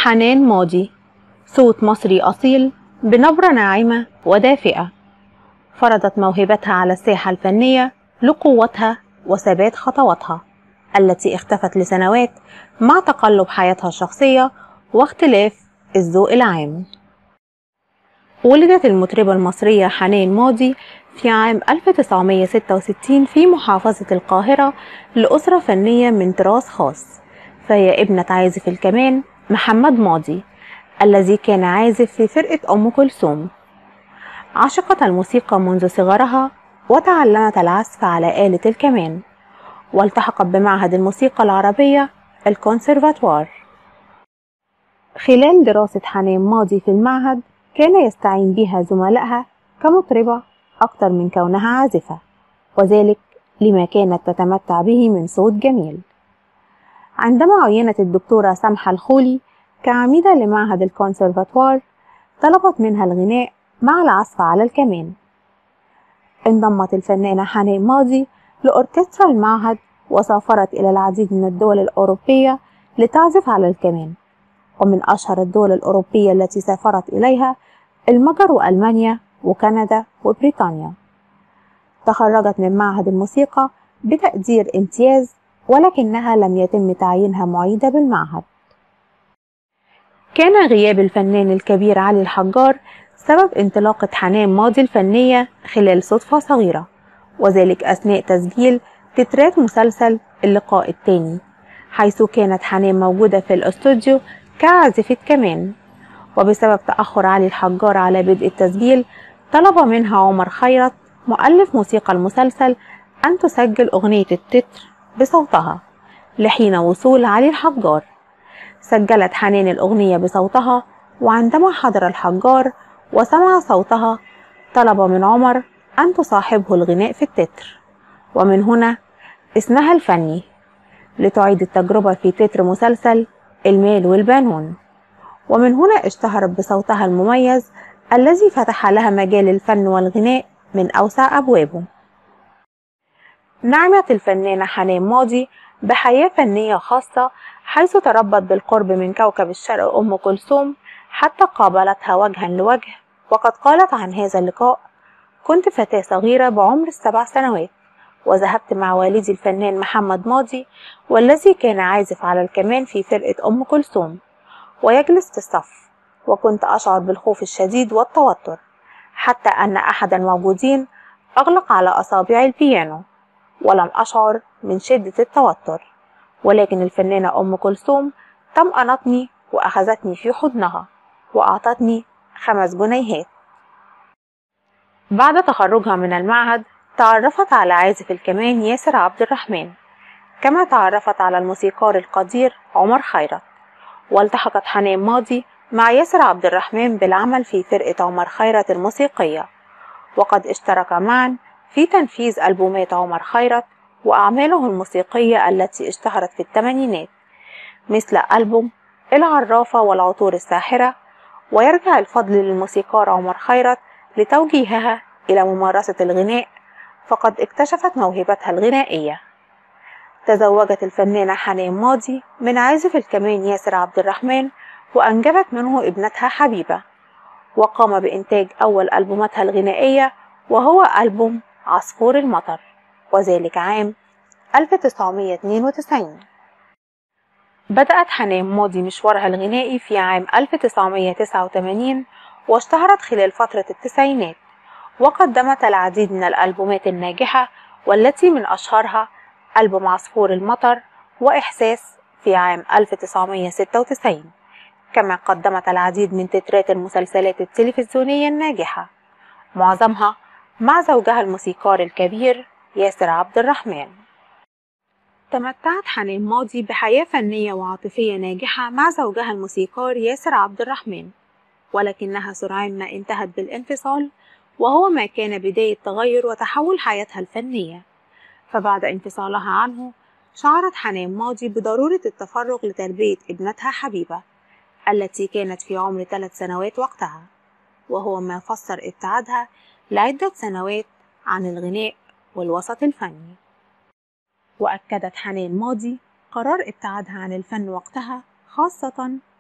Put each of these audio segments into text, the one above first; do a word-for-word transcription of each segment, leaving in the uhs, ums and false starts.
حنان ماضي، صوت مصري أصيل بنبرة ناعمة ودافئة، فرضت موهبتها على الساحة الفنية لقوتها وثبات خطواتها التي اختفت لسنوات مع تقلب حياتها الشخصية واختلاف الذوق العام. ولدت المطربة المصرية حنان ماضي في عام ألف وتسعمائة وستة وستين في محافظة القاهرة لأسرة فنية من تراث خاص، فهي ابنة عازف الكمان محمد ماضي الذي كان عازف في فرقة أم كلثوم. عشقت الموسيقى منذ صغرها وتعلمت العزف على آلة الكمان، والتحقت بمعهد الموسيقى العربية الكونسرفاتوار. خلال دراسة حنان ماضي في المعهد كان يستعين بها زملائها كمطربة أكثر من كونها عازفة، وذلك لما كانت تتمتع به من صوت جميل. عندما عينت الدكتورة سمحة الخولي كعميدة لمعهد الكونسرفاتوار طلبت منها الغناء مع العزف على الكمان. انضمت الفنانة حنان ماضي لأوركسترا المعهد وسافرت إلى العديد من الدول الأوروبية لتعزف على الكمان، ومن أشهر الدول الأوروبية التي سافرت إليها المجر وألمانيا وكندا وبريطانيا. تخرجت من معهد الموسيقى بتقدير امتياز، ولكنها لم يتم تعيينها معيدة بالمعهد. كان غياب الفنان الكبير علي الحجار سبب انطلاقة حنان ماضي الفنية خلال صدفة صغيرة، وذلك أثناء تسجيل تترات مسلسل اللقاء الثاني، حيث كانت حنان موجودة في الاستوديو كعازفة كمان. وبسبب تأخر علي الحجار على بدء التسجيل طلب منها عمر خيرت مؤلف موسيقى المسلسل أن تسجل أغنية التتر بصوتها لحين وصول علي الحجار. سجلت حنان الأغنية بصوتها، وعندما حضر الحجار وسمع صوتها طلب من عمر أن تصاحبه الغناء في التتر، ومن هنا اسمها الفني لتعيد التجربة في تتر مسلسل المال والبنون. ومن هنا اشتهرت بصوتها المميز الذي فتح لها مجال الفن والغناء من أوسع أبوابه. نعمت الفنانة حنان ماضي بحياة فنية خاصة، حيث تربت بالقرب من كوكب الشرق أم كلثوم حتى قابلتها وجها لوجه، وقد قالت عن هذا اللقاء: كنت فتاة صغيرة بعمر السبع سنوات، وذهبت مع والدي الفنان محمد ماضي والذي كان عازف على الكمان في فرقة أم كلثوم ويجلس في الصف، وكنت أشعر بالخوف الشديد والتوتر، حتى أن أحد الموجودين أغلق على أصابع البيانو، ولم أشعر من شدة التوتر، ولكن الفنانة أم كلثوم طمأنتني وأخذتني في حضنها وأعطتني خمس جنيهات. بعد تخرجها من المعهد تعرفت على عازف الكمان ياسر عبد الرحمن، كما تعرفت على الموسيقار القدير عمر خيرت. والتحقت حنان ماضي مع ياسر عبد الرحمن بالعمل في فرقة عمر خيرت الموسيقية، وقد اشترك معا في تنفيذ ألبومات عمر خيرت وأعماله الموسيقية التي اشتهرت في الثمانينات، مثل ألبوم العرافة والعطور الساحرة. ويرجع الفضل للموسيقار عمر خيرت لتوجيهها إلى ممارسة الغناء، فقد اكتشفت موهبتها الغنائية. تزوجت الفنانة حنان ماضي من عازف الكمان ياسر عبد الرحمن، وأنجبت منه ابنتها حبيبة، وقام بإنتاج أول ألبوماتها الغنائية وهو ألبوم عصفور المطر، وذلك عام ألف وتسعمائة واثنين وتسعين. بدأت حنان ماضي مشوارها الغنائي في عام ألف وتسعمائة وتسعة وثمانين، واشتهرت خلال فترة التسعينات، وقدمت العديد من الألبومات الناجحة، والتي من أشهرها ألبوم عصفور المطر وإحساس في عام ألف وتسعمائة وستة وتسعين. كما قدمت العديد من تترات المسلسلات التلفزيونية الناجحة، معظمها مع زوجها الموسيقار الكبير ياسر عبد الرحمن. تمتعت حنان ماضي بحياة فنية وعاطفية ناجحة مع زوجها الموسيقار ياسر عبد الرحمن، ولكنها سرعان ما انتهت بالانفصال، وهو ما كان بداية تغير وتحول حياتها الفنية. فبعد انفصالها عنه شعرت حنان ماضي بضرورة التفرغ لتربية ابنتها حبيبة التي كانت في عمر ثلاث سنوات وقتها، وهو ما فسر ابتعادها لعدة سنوات عن الغناء والوسط الفني. وأكدت حنان ماضي قرار ابتعادها عن الفن وقتها، خاصة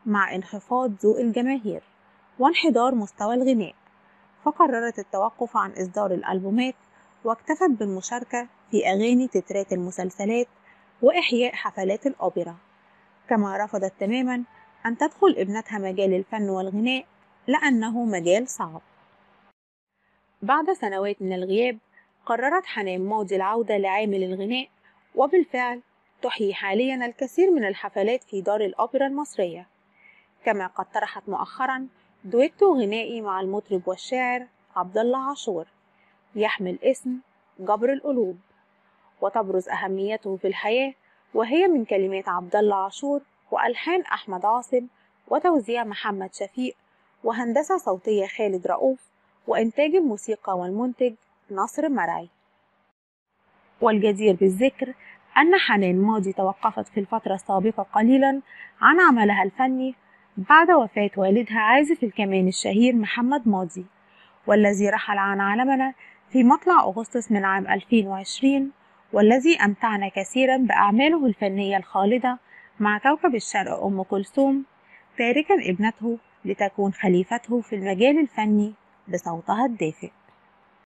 مع انخفاض ذوق الجماهير وانحدار مستوى الغناء، فقررت التوقف عن إصدار الألبومات واكتفت بالمشاركة في أغاني تترات المسلسلات وإحياء حفلات الأوبرا. كما رفضت تماما أن تدخل ابنتها مجال الفن والغناء لأنه مجال صعب. بعد سنوات من الغياب قررت حنان ماضي العودة لعامل الغناء، وبالفعل تحيي حاليا الكثير من الحفلات في دار الأوبرا المصرية. كما قد طرحت مؤخرا دويتو غنائي مع المطرب والشاعر عبد الله عاشور يحمل اسم جبر القلوب، وتبرز أهميته في الحياة وهي من كلمات عبد الله عاشور وألحان أحمد عاصم وتوزيع محمد شفيق وهندسة صوتية خالد رؤوف وإنتاج الموسيقى والمنتج نصر مرعي. والجدير بالذكر أن حنان ماضي توقفت في الفترة السابقة قليلا عن عملها الفني بعد وفاة والدها عازف الكمان الشهير محمد ماضي، والذي رحل عن عالمنا في مطلع أغسطس من عام ألفين وعشرين، والذي أمتعنا كثيرا بأعماله الفنية الخالدة مع كوكب الشرق أم كلثوم، تاركا ابنته لتكون خليفته في المجال الفني بصوتها الدافئ.